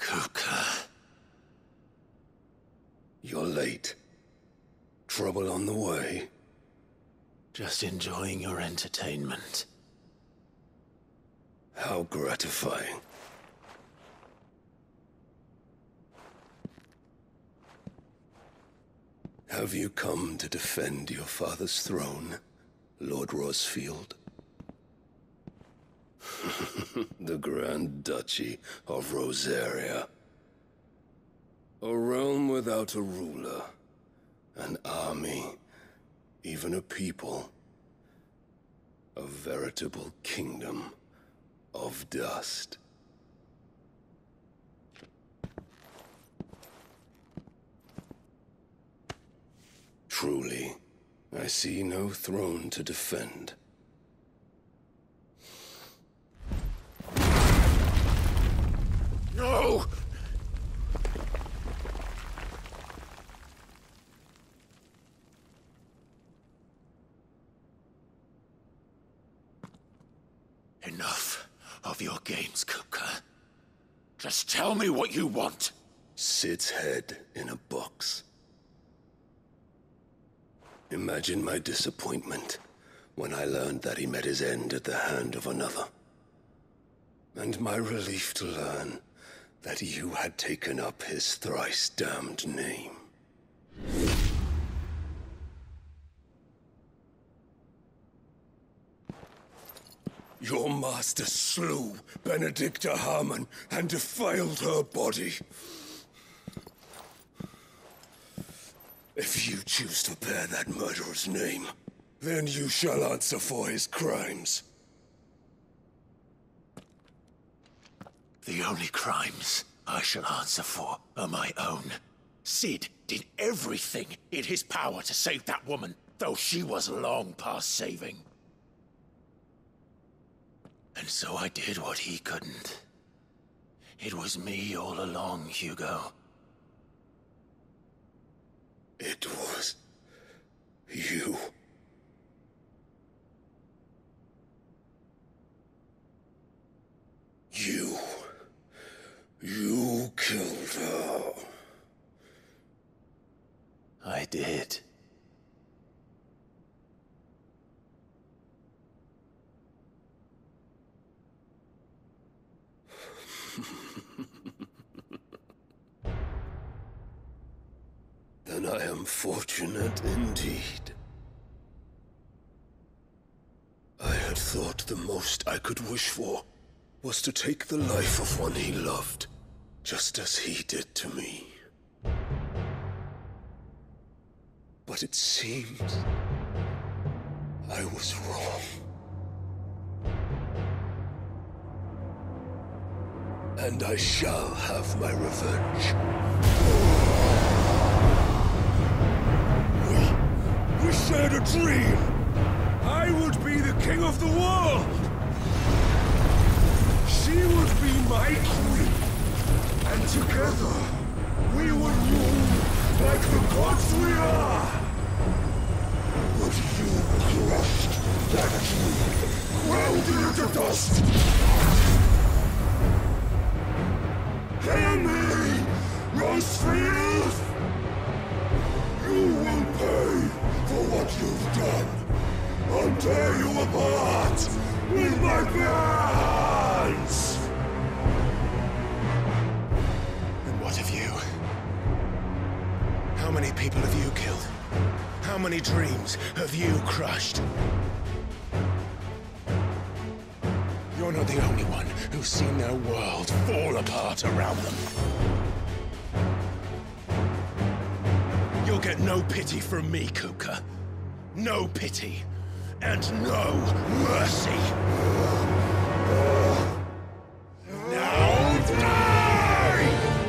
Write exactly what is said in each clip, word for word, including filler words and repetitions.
Kupka. You're late. Trouble on the way? Just enjoying your entertainment. How gratifying. Have you come to defend your father's throne, Lord Rosfield? The Grand Duchy of Rosaria. A realm without a ruler, an army, even a people. A veritable kingdom of dust. Truly, I see no throne to defend. No! Enough of your games, Kupka. Just tell me what you want. Sid's head in a box. Imagine my disappointment when I learned that he met his end at the hand of another. And my relief to learn that you had taken up his thrice-damned name. Your master slew Benedikta Harmon and defiled her body. If you choose to bear that murderer's name, then you shall answer for his crimes. The only crimes I shall answer for are my own. Cid did everything in his power to save that woman, though she was long past saving. And so I did what he couldn't. It was me all along, Hugo. It was you. You. You killed her. I did. Then I am fortunate indeed. I had thought the most I could wish for was to take the life of one he loved, just as he did to me. But it seems I was wrong. And I shall have my revenge. We, we shared a dream. I would be the king of the world. She would be my queen. And together, we would rule like the gods we are. But you crushed that dream, ground it to dust. Hear me, Rosefield! You will pay for what you've done. I'll tear you apart with my bare hands! And what of you? How many people have you killed? How many dreams have you crushed? You're not the only one who's seen their world fall apart around them. You'll get no pity from me, Kupka. No pity. And no mercy. Now die!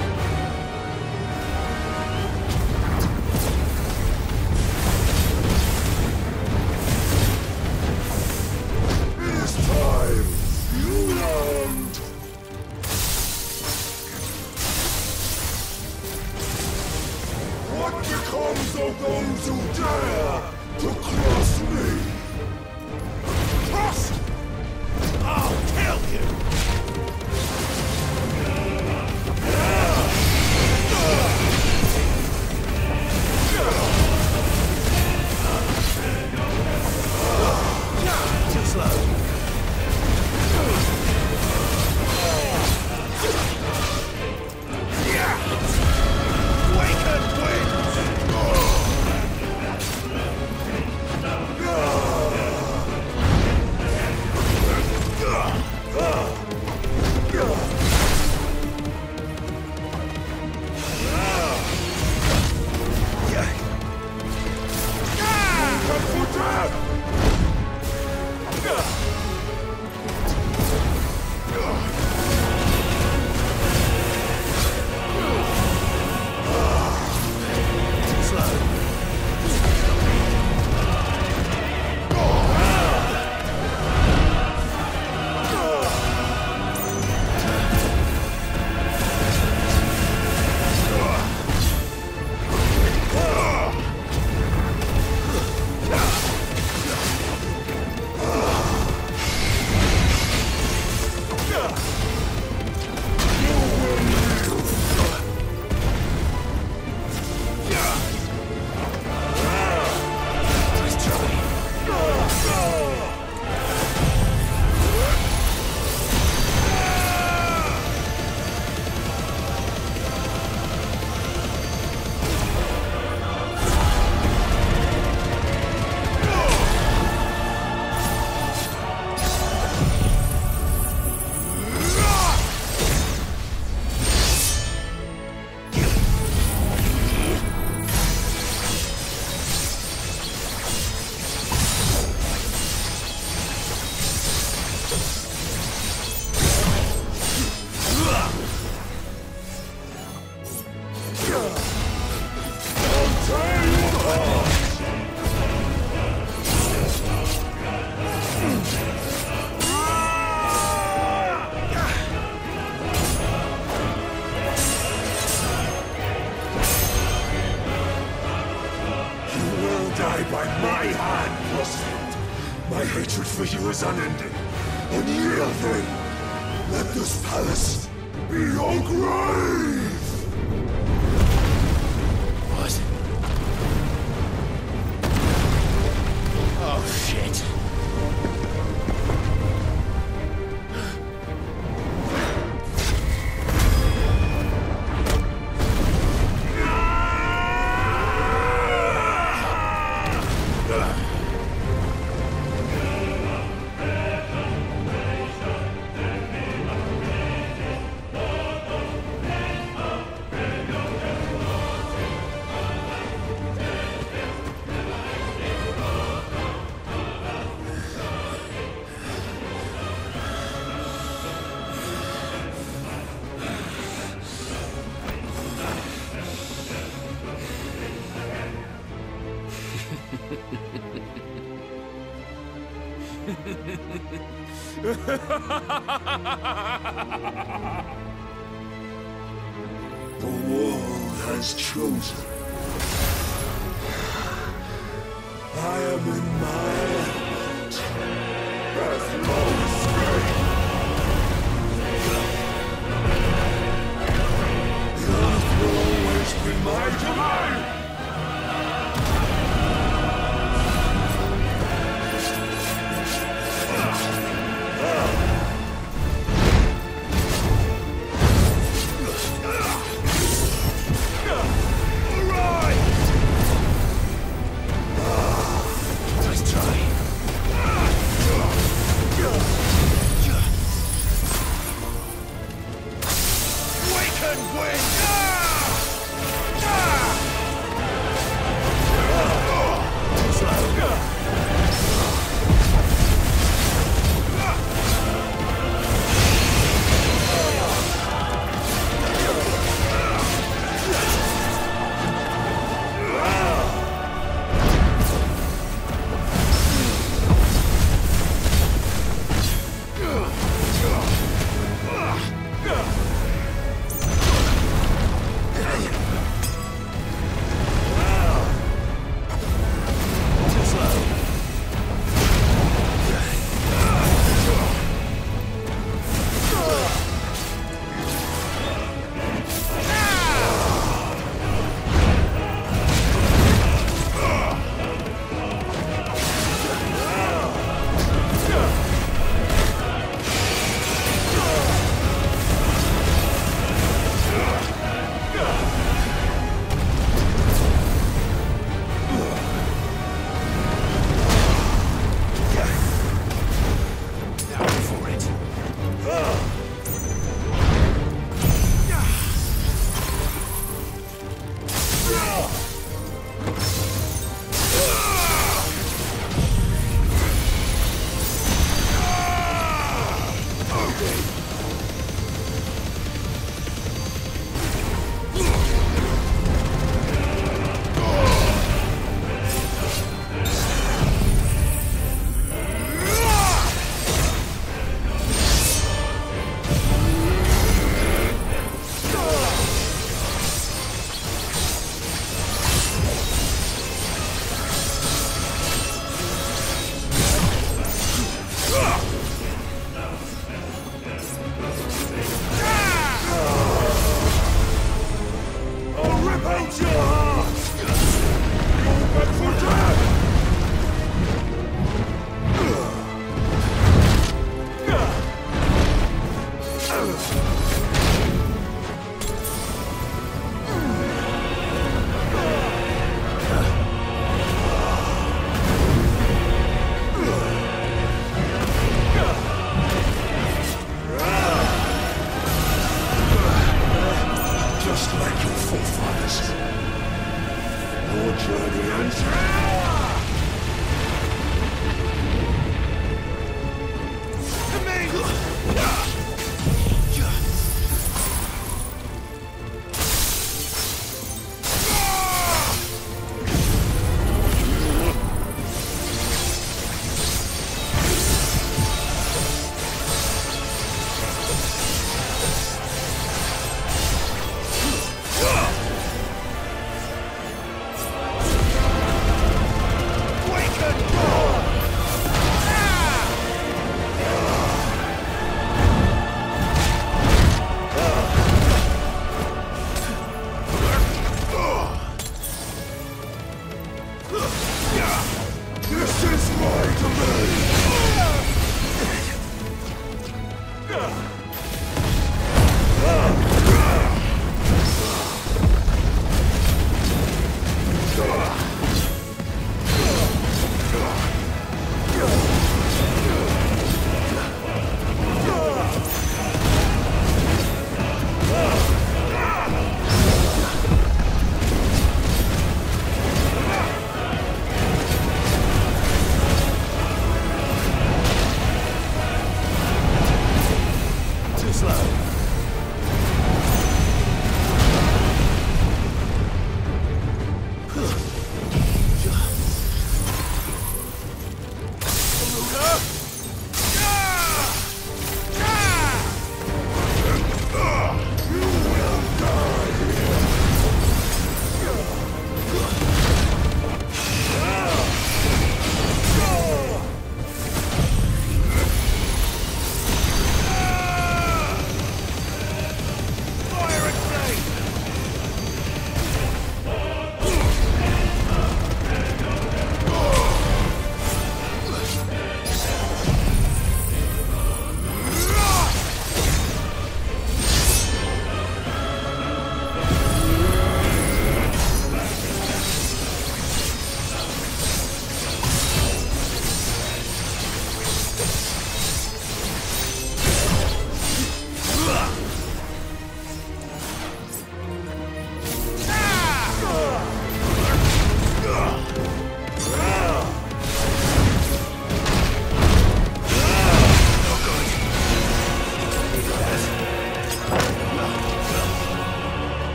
It is time! You learned! What becomes of those who dare to cross me? Cross! I'll kill you! My hatred for you is unending. Unyielding. Let this palace be your grave! What? Oh, shit. The world has chosen. I am in my element. There's no escape. The earth will always be my domain. Win!